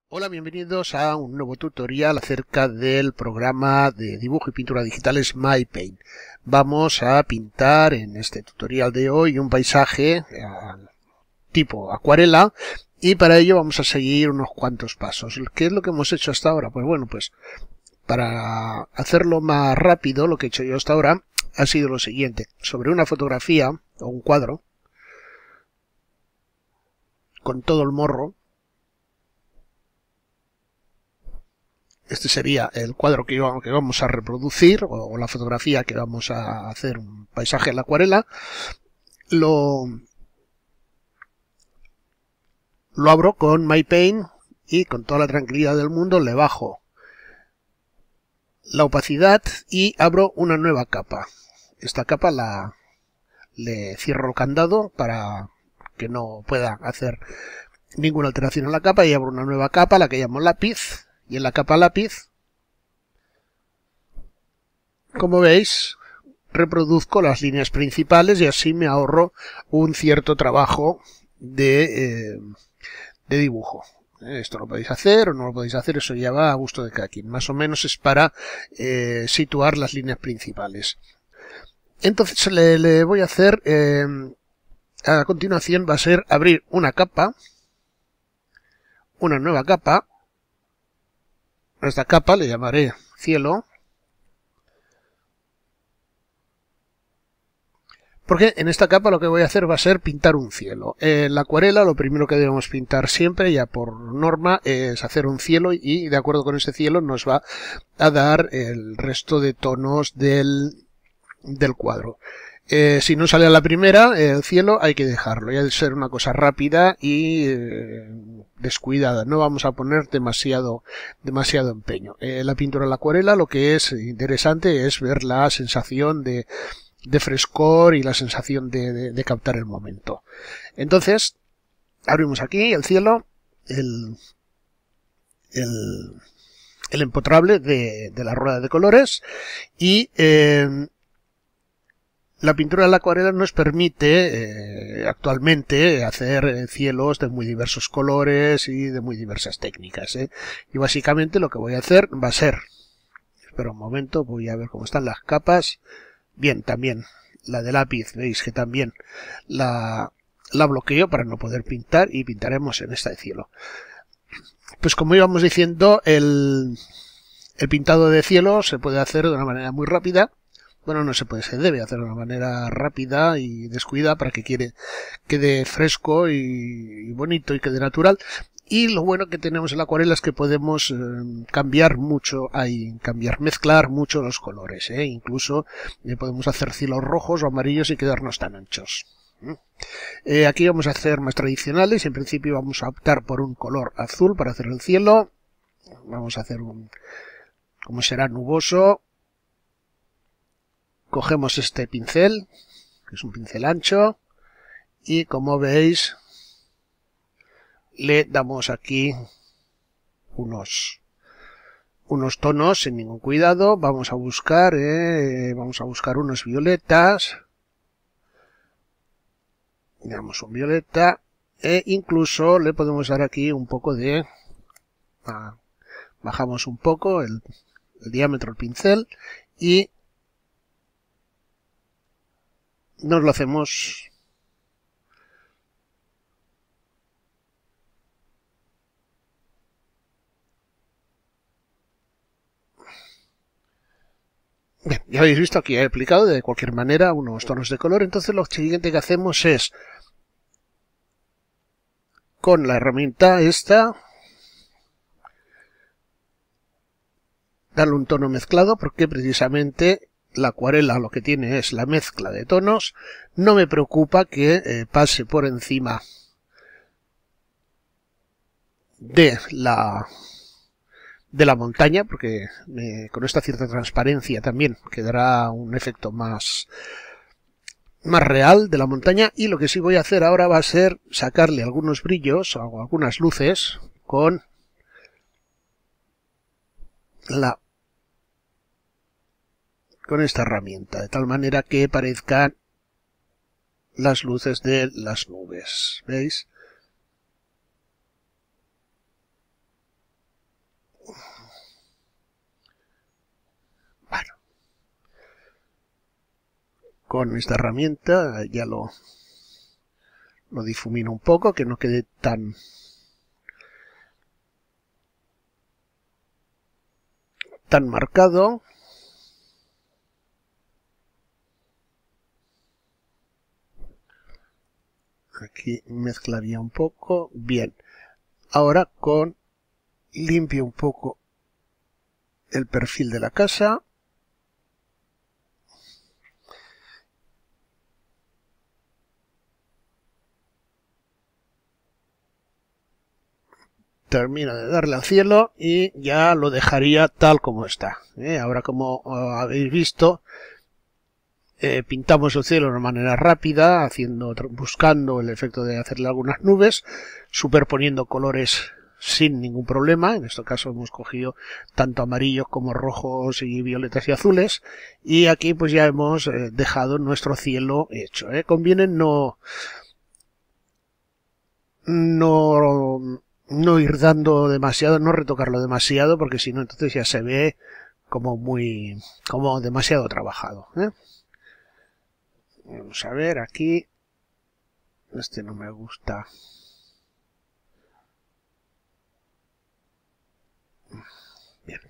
Hola, bienvenidos a un nuevo tutorial acerca del programa de dibujo y pintura digitales MyPaint. Vamos a pintar en este tutorial de hoy un paisaje tipo acuarela y para ello vamos a seguir unos cuantos pasos. ¿Qué es lo que hemos hecho hasta ahora? Pues bueno, para hacerlo más rápido, lo que he hecho yo hasta ahora ha sido lo siguiente. Sobre una fotografía o un cuadro con todo el morro, este sería el cuadro que vamos a reproducir o la fotografía que vamos a hacer un paisaje en la acuarela. Lo abro con MyPaint y con toda la tranquilidad del mundo le bajo la opacidad y abro una nueva capa. Esta capa le cierro el candado para que no pueda hacer ninguna alteración en la capa y abro una nueva capa, la que llamo lápiz. Y en la capa lápiz, como veis, reproduzco las líneas principales y así me ahorro un cierto trabajo de dibujo. Esto lo podéis hacer o no lo podéis hacer, eso ya va a gusto de cada quien. Más o menos es para situar las líneas principales. Entonces le voy a hacer, a continuación va a ser abrir una capa, una nueva capa. A esta capa le llamaré cielo, porque en esta capa lo que voy a hacer va a ser pintar un cielo. En la acuarela lo primero que debemos pintar siempre, ya por norma, es hacer un cielo y de acuerdo con ese cielo nos va a dar el resto de tonos del cuadro. Si no sale a la primera, el cielo hay que dejarlo, ya de ser una cosa rápida y descuidada, no vamos a poner demasiado empeño. La pintura en la acuarela lo que es interesante es ver la sensación de frescor y la sensación de captar el momento. Entonces, abrimos aquí el cielo, el empotrable de la rueda de colores y la pintura de la acuarela nos permite actualmente hacer cielos de muy diversos colores y de muy diversas técnicas. Y básicamente lo que voy a hacer va a ser, espera un momento, voy a ver cómo están las capas. Bien, también la de lápiz, veis que también la bloqueo para no poder pintar y pintaremos en esta de cielo. Pues como íbamos diciendo, el pintado de cielo se puede hacer de una manera muy rápida. Bueno, no se puede, se debe hacer de una manera rápida y descuidada para que quede fresco y bonito y quede natural. Y lo bueno que tenemos en la acuarela es que podemos cambiar mucho, mezclar mucho los colores. Incluso podemos hacer cielos rojos o amarillos y quedarnos tan anchos. Aquí vamos a hacer más tradicionales. En principio vamos a optar por un color azul para hacer el cielo. Vamos a hacer como será nuboso. Cogemos este pincel, que es un pincel ancho, y como veis, le damos aquí unos tonos sin ningún cuidado. Vamos a buscar unos violetas. Le damos un violeta e incluso le podemos dar aquí un poco de... bajamos un poco el diámetro del pincel y nos lo hacemos bien. Ya habéis visto aquí he aplicado de cualquier manera unos tonos de color. Entonces lo siguiente que hacemos es con la herramienta esta darle un tono mezclado, porque precisamente la acuarela lo que tiene es la mezcla de tonos. No me preocupa que pase por encima de la montaña, porque con esta cierta transparencia también quedará un efecto más real de la montaña. Y lo que sí voy a hacer ahora va a ser sacarle algunos brillos o algunas luces con esta herramienta, de tal manera que parezcan las luces de las nubes. ¿Veis? Bueno, con esta herramienta ya lo difumino un poco, que no quede tan marcado. Aquí mezclaría un poco. Bien. Ahora limpio un poco el perfil de la casa. Termino de darle al cielo y ya lo dejaría tal como está. Ahora, como habéis visto, pintamos el cielo de una manera rápida, buscando el efecto de hacerle algunas nubes, superponiendo colores sin ningún problema. En este caso hemos cogido tanto amarillos como rojos y violetas y azules, y aquí pues ya hemos dejado nuestro cielo hecho. Conviene no ir dando demasiado, no retocarlo demasiado, porque si no entonces ya se ve como demasiado trabajado. Vamos a ver aquí. Este no me gusta. Bien.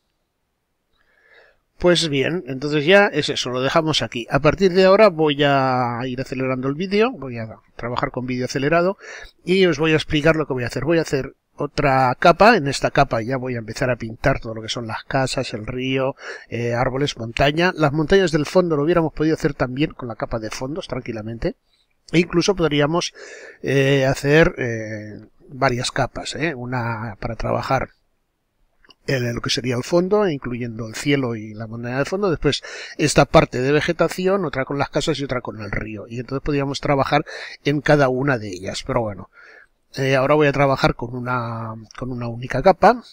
Pues bien, entonces ya es eso, lo dejamos aquí. A partir de ahora voy a ir acelerando el vídeo, voy a trabajar con vídeo acelerado y os voy a explicar lo que voy a hacer. Voy a hacer otra capa. En esta capa ya voy a empezar a pintar todo lo que son las casas, el río, árboles, montaña. Las montañas del fondo lo hubiéramos podido hacer también con la capa de fondos tranquilamente. E incluso podríamos hacer varias capas, una para trabajar lo que sería el fondo, incluyendo el cielo y la montaña de fondo, después esta parte de vegetación, otra con las casas y otra con el río, y entonces podríamos trabajar en cada una de ellas. Pero bueno, ahora voy a trabajar con una única capa,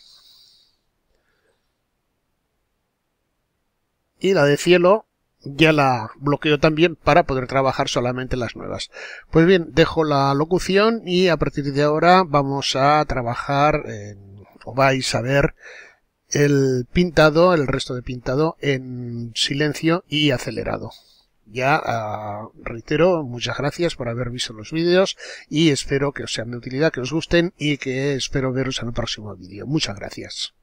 y la de cielo ya la bloqueo también para poder trabajar solamente las nuevas. Pues bien, dejo la locución y a partir de ahora vamos a trabajar o vais a ver el resto de pintado en silencio y acelerado. Ya reitero, muchas gracias por haber visto los vídeos y espero que os sean de utilidad, que os gusten y que espero veros en el próximo vídeo. Muchas gracias.